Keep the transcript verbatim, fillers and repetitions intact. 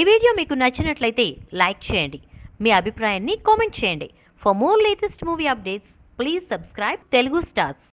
ఈ వీడియో మీకు నచ్చినట్లయితే లైక్ చేయండి, మీ అభిప్రాయాన్ని కామెంట్ చేయండి. For more latest movie updates please subscribe Telugu stars.